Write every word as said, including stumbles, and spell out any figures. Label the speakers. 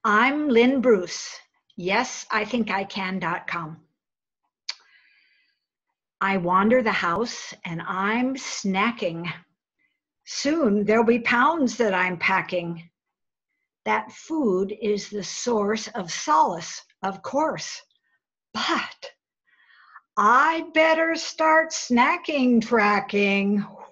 Speaker 1: I'm Lin Bruce. Yes, I think I can dot com. I wander the house and I'm snacking. Soon there'll be pounds that I'm packing. That food is the source of solace, of course. But I'd better start snacking tracking.